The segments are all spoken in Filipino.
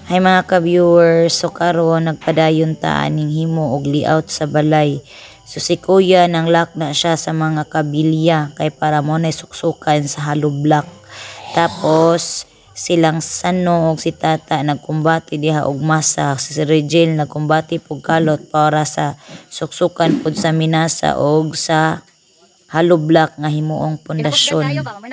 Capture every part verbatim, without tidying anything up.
Hay mga ka-viewers, so karon nagpadayon ta aning himo og layout sa balay. So si kuya nang lock na siya sa mga kabilya kay para mo na suksukan sa hollow block. Tapos silang Sano og si tata nagkumbati diha og masa, si Rigel nagkumbati pug kalot para sa suksukan pud sa minasa og sa hollow block nga himuong pundasyon.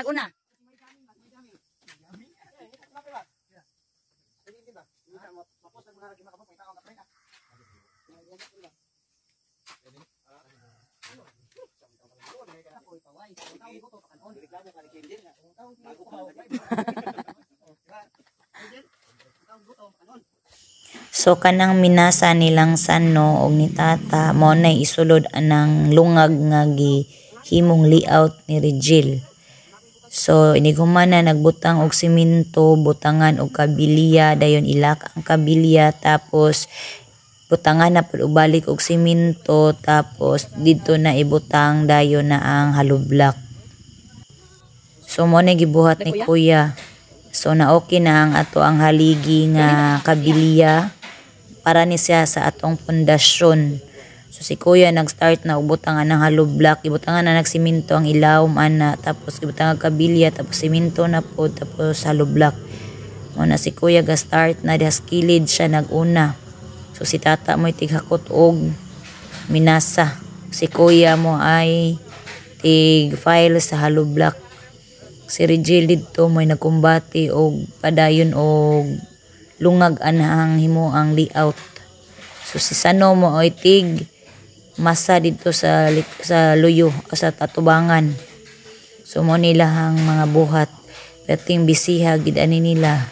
So kanang minasa nilang Sano og ni tata mo na isulod anang lungag nga gihimong layout ni Rigel. So iniguman na nagbutang og simento, butangan og kabilya, dayon ilak ang kabilya tapos butangan na pud balik og simento tapos dito na ibutang dayon na ang hollow block. So mo na gibuhat ni kuya. So na okay na ang ato ang haligi nga kabilya para ni siya sa atong pundasyon. So si kuya nag-start na ubutangan ng hollow block, ibutangan na nagsimento ang ilawom ana, tapos ibutangan kabilya, tapos simento na po, tapos hollow block. Muna si kuya ga-start na dihas kilid siya naguna. So si tata mo tighakot og minasa. Si kuya mo ay tig file sa hollow block. Si Rigel dito mo nagkumbati og padayon og lungag anang himo ang layout. So si Sano mo ay tig masa dito sa sa luyo o sa tatubangan. So mo nila ang mga buhat perting bisiha gid ani nila.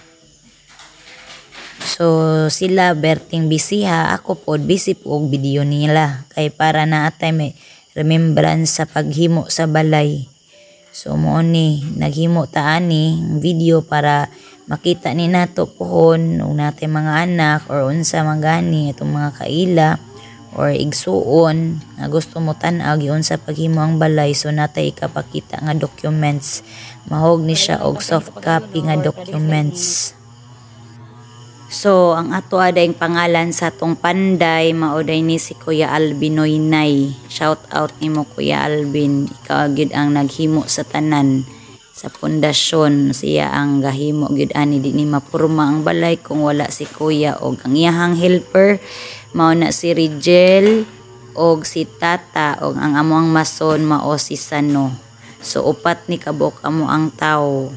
So sila berting bisiha, ako pod busy po og video nila kay para na atay may remembrance sa paghimo sa balay. So mo ni naghimo ta ani video para makita ni nato pohon ug natay mga anak or unsa man gani itong mga kaila or igsuon nga gusto mo tan-aw giun sa paghimo ang balay. So natay ikapakita nga documents, mahog ni siya og soft copy nga documents. So ang ato adayng pangalan sa atong panday mauday ni si Kuya Alvin Noynay. Shout out nimo Kuya Alvin, ikaw gid ang naghimo sa tanan sa pundasyon. Siya ang gahimo gid ani di ni mapurma ang balay kung wala si kuya og ang iyahang helper mao na si Rigel og si tata og ang amoang mason mao si Sano. So upat ni kabok amo ang tawo.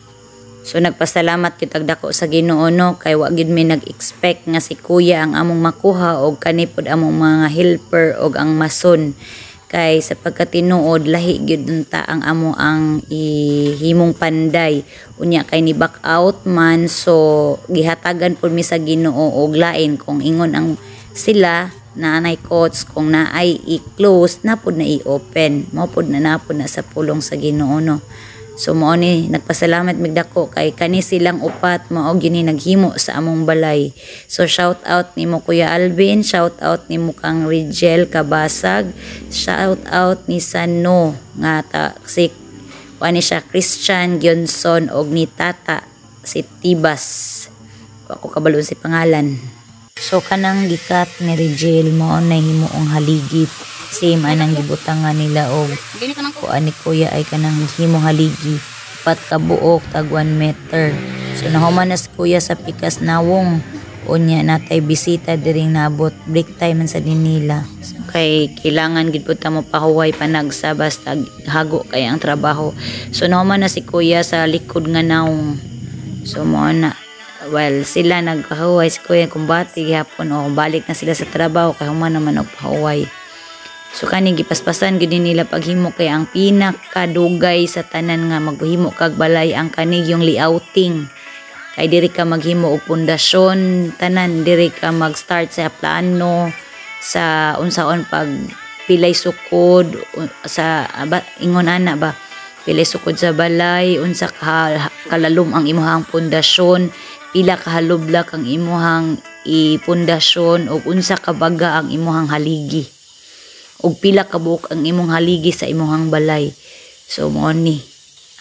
So nagpasalamat kitag dako sa Ginoo no kay wa gid mi nag-expect nga si kuya ang among makuha og kanipod among mga helper og ang mason. Kay sa pagkatinuod lahi gyud ta ang amo ang ihimong panday unya kay ni back out man, so gihatagan pud mi sa Ginoo og lain kung ingon ang sila na anay coach kung naay i-close na pud na i-open mo pud na napod na sa pulong sa Ginoo no. So mo ni nagpasalamat migdako kay kani silang upat mao gini naghimo sa among balay. So shout out nimo Kuya Alvin, shout out nimo kang Rigel Kabasag, shout out ni Sano nga ta si ani siya Christian Gyonson og ni tata si Tibas. Ako kabalo si pangalan. So kanang gikat ni Rigel mao na himuong haligi. Same anang gibutangan nila og kuan ni kuya ay kanang himong haligi pat ka buok tag one meter. So nahuman na si kuya sa pikas nawong unya natay bisita diring nabot break time man sa dinila. So, kay kailangan gid pud ta mo pahuway panagsa basta hago kay ang trabaho. So nahuman na si kuya sa likod nga nawong. So mo na well sila nagpahuway si kuya kumbati gihapon o balik na sila sa trabaho kay human naman og pahuway. So kani gipaspasan gid nila paghimo kay ang pinakadugay sa tanan nga maghimo kag balay ang kanig yung layouting. Kay diri ka maghimo og pundasyon, tanan diri ka mag-start sa plano sa unsaon pag pilay sukod sa aba, ingon ana ba pilay sukod sa balay, unsa ka kalalom ang imuhang pundasyon, pila ka hollow block ang imuhang ipundasyon ug unsa ka baga ang imuhang haligi. Og pila ka buok ang imong haligi sa imong balay. So mo ni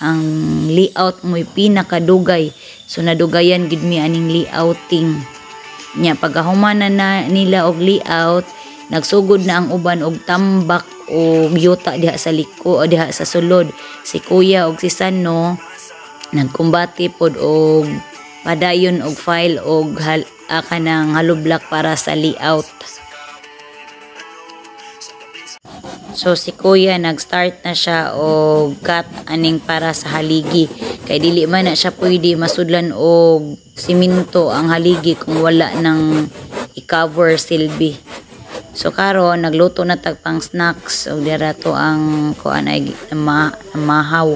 ang layout mo pinakadugay. So nadugayan gid mi aning layouting nya. Pagahumana na nila og layout, nagsugod na ang uban og tambak o yuta diha sa liko o diha sa sulod. Si kuya og si Sano nagkumbati pod og padayon og file og hal, ah, kanang haloblak para sa layout. So si kuya nag-start na siya og cut aning para sa haligi, kay dili man na siya pwede masudlan og siminto ang haligi kung wala nang i-cover silbi. So karon nagluto na tag pang snacks og dira to ang kuan ay ma mahaw.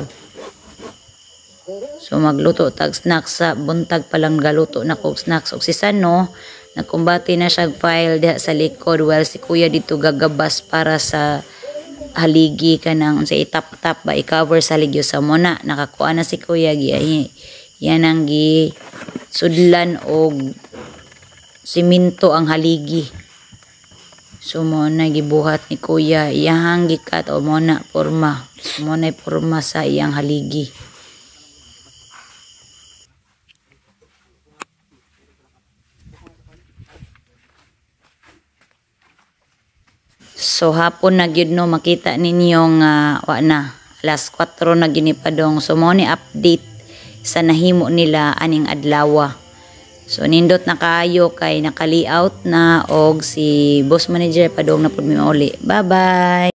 So magluto tag snacks sa buntag pa lang galuto na kog snacks. Og si Sano nagkumbati na siya file diha sa likod, while si kuya dito gagabas para sa haligi kanang sa itap-tap ba i-cover sa ligyo sa muna. Nakakuha na si kuya gi yan ang gi sudlan og siminto ang haligi. So mo na gibuhat ni kuya iyang gikat o mo na porma. Mo na porma sa iyang haligi. So hapon na gyud no, makita ninyo nga wa na alas kwatro na ginipadong. So mo ni update sa nahimo nila aning adlaw. So nindot na kaayo kay naka-layout na og si boss manager padong na pud mi uli. Bye bye.